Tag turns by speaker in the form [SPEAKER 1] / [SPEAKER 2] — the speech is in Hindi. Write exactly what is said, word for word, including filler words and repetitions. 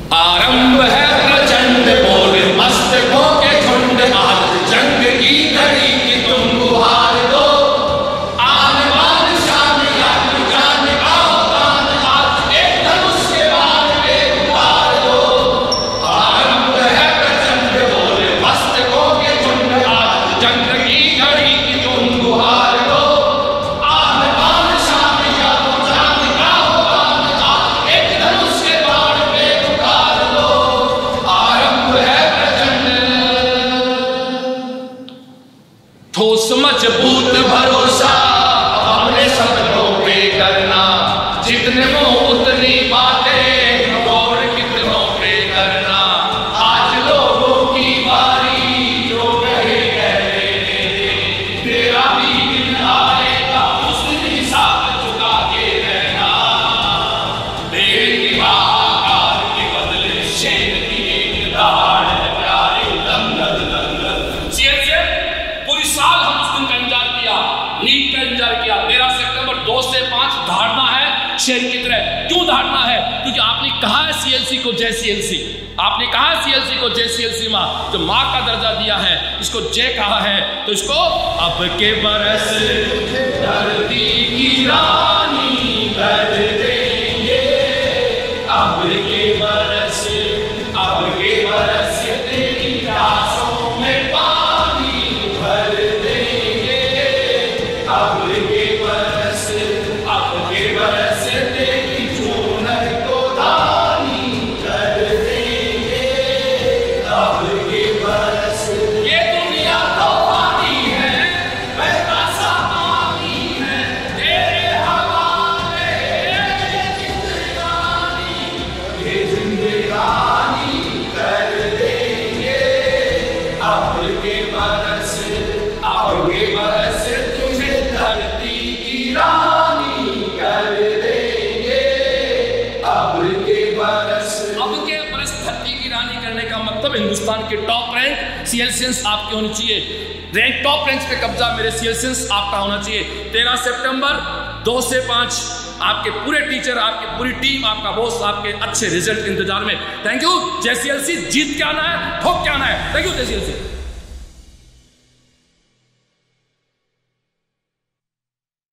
[SPEAKER 1] आरंभ है प्रचंड बोल मस्तकों के झुंड, आज जंग की घड़ी की तुम गुहार दो। आन बान शान याद जान आओ तान, आज एक धनुष के बाण पे उतार दो। आरंभ है प्रचंड बोल मस्तकों के झुंड, आज जंग की घड़ी की तुम गुहार दो। आन बान शान याद जान आओ तान, आज एक धनुष के बाण पे उतार दो। आरंभ है प्रचंड। ठोस मजबूत भरोसा अपने शब्दों पे करना, जितने मुंह उतनी बातें और कितनों पे करना। आज लोगों की बारी जो कहे कह लेने दे, तेरा भी दिन आएगा उस दिन हिसाब चुका के रहना। देर की हाहाकार के बदले शेर की एक दहाड़ है प्यारे, दंगल दंगल। सीएसएफ पूरी साल हम उस दिन का इंतजार किया, नीट का इंतजार किया। तेरह सितंबर दो से पांच धारना है शेर की तरह। क्यों धारना है? क्योंकि आपने कहा है सीएलसी को जय सीएलसी, आपने कहा है सीएलसी को जय सीएलसी माँ, जो माँ का दर्जा दिया है इसको जय कहा है, तो इसको अब के बरस धरती की रानी भर देंगे। अब के बरस अब के बरस तेरी प्यासों में पानी भर देंगे। अब के बरस अब के बरस तेरी चूनर को धानी कर देंगे। अब के बरस ये दुनिया तो पानी है, बहता सा पानी है, तेरे हवाले ये जिंदगानी, ये जिंदगानी कर देंगे। अब के बरस अब के बरस तुझे धरती की रानी कर देंगे। अब के बरस अब के बरस धरती की रानी करने का मतलब हिंदुस्तान के टॉप रैंक सीएलसीएंस आपके होने चाहिए। रैंक टॉप रैंक्स पे कब्जा मेरे सीएलसीएंस आपका होना चाहिए। तेरह सितंबर दो से पांच आपके पूरे टीचर, आपकी पूरी टीम, आपका बॉस आपके अच्छे रिजल्ट इंतजार में। थैंक यू जय सीएलसी। जीत के आना है, ठोक के आना है। थैंक यू जय सीएलसी।